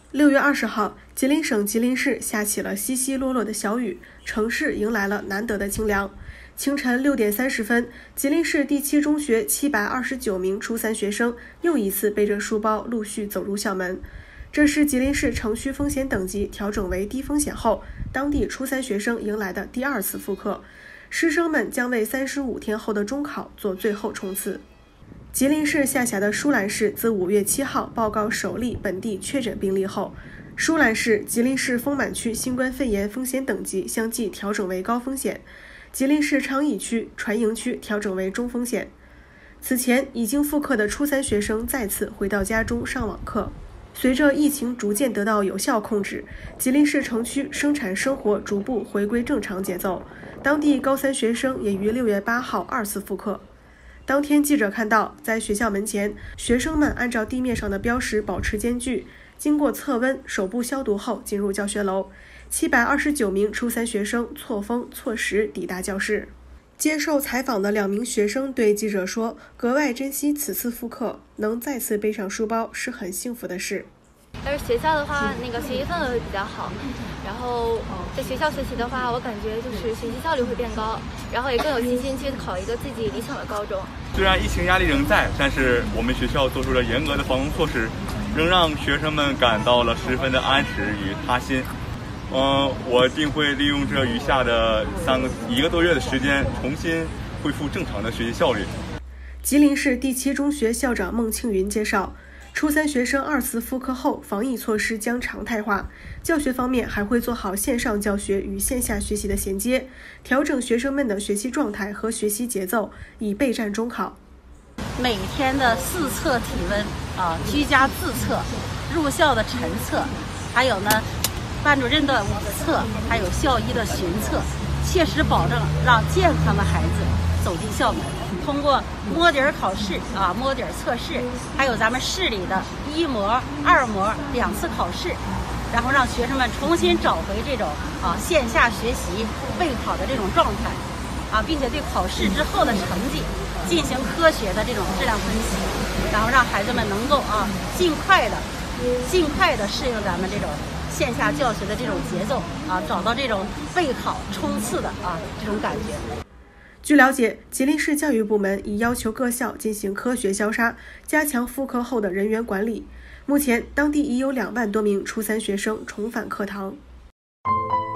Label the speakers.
Speaker 1: 6月20号，吉林省吉林市下起了稀稀落落的小雨，城市迎来了难得的清凉。清晨6点30分，吉林市第7中学729名初3学生又一次背着书包陆续走入校门。这是吉林市城区风险等级调整为低风险后，当地初3学生迎来的第2次复课。师生们将为35天后的中考做最后冲刺。吉林市下辖的舒兰市自5月7号报告首例本地确诊病例后，舒兰市、吉林市丰满区新冠肺炎风险等级相继调整为高风险，吉林市昌邑区、船营区调整为中风险。此前已经复课的初3学生再次回到家中上网课。随着疫情逐渐得到有效控制，吉林市城区生产生活逐步回归正常节奏，当地高3学生也于6月8号2次复课。当天，记者看到，在学校门前，学生们按照地面上的标识保持间距，经过测温、手部消毒后进入教学楼。729名初3学生错峰错时抵达教室。接受采访的2名学生对记者说，格外珍惜此次复课，能再次背上书包是很幸福的事。
Speaker 2: 但是学校的话，学习氛围会比较好，然后在学校学习的话，我感觉就是学习效率会变高，然后也更有信心去考一个自己理想的高中。
Speaker 3: 虽然疫情压力仍在，但是我们学校做出了严格的防控措施，仍让学生们感到了十分的安适与踏心。我定会利用这余下的1个多月的时间，重新恢复正常的学习效率。
Speaker 1: 吉林市第7中学校长孟庆云介绍，初3学生2次复课后，防疫措施将常态化。教学方面还会做好线上教学与线下学习的衔接，调整学生们的学习状态和学习节奏，以备战中考。
Speaker 4: 每天的4测体温居家自测，入校的晨测，还有班主任的午测，还有校医的巡测，切实保证让健康的孩子走进校门。通过摸底考试摸底测试，还有咱们市里的1模、2模2次考试，然后让学生们重新找回这种线下学习备考的这种状态并且对考试之后的成绩进行科学的这种质量分析，然后让孩子们能够尽快的适应咱们这种线下教学的这种节奏找到这种备考冲刺的这种感觉。
Speaker 1: 据了解，吉林市教育部门已要求各校进行科学消杀，加强复课后的人员管理。目前，当地已有2万多名初3学生重返课堂。